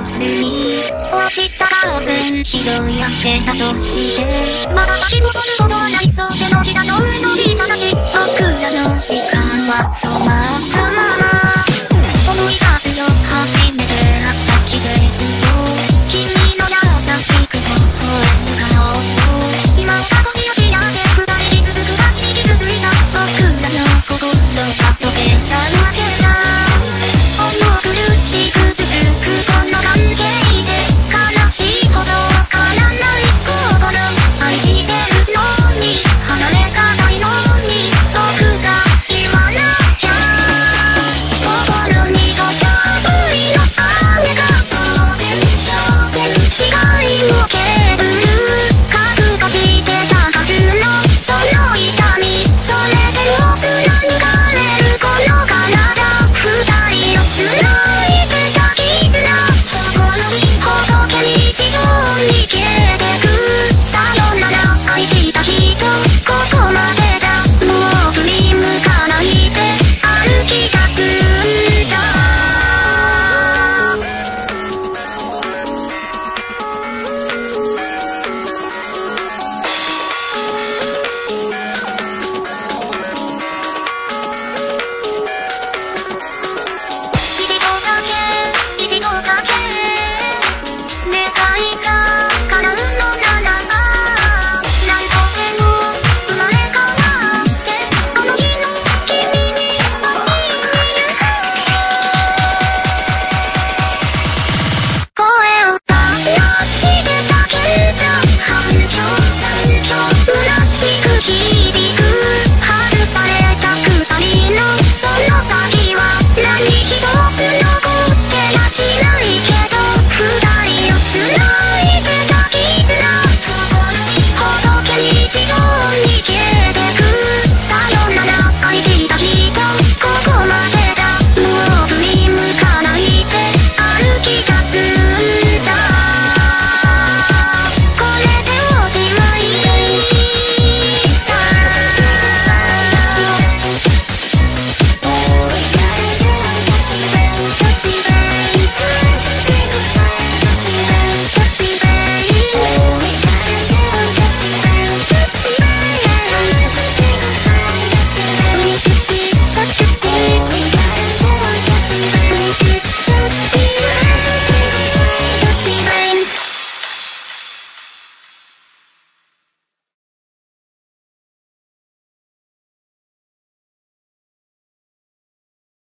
れに落ちたカーテン拾い上げたとしてまだ先戻ることないそう手のひらの上の小さなし僕らの時間は止まったまま思い出すよ初めて会った季節を君の優しく微笑む顔を今を過去に押し上げ二人に続くだけに傷ついた僕らの心が溶けたわけだ重苦しく続くこの関係で悲しいほど変わらない心愛してるのに離れがたいのに僕が言わなきゃ心に土砂降りの雨が当然視界もけぶる覚悟してたはずのその痛みそれでも貫かれるこの体二人を繋いでた絆ほどけに地上に消えてくさよなら愛した人ここまでだもう振り向かないで歩き出すんだ意地をかけ願いが叶うのならば何度でも生まれ変わってこの日の君に会いに行く声を出して叫んだ反響虚しく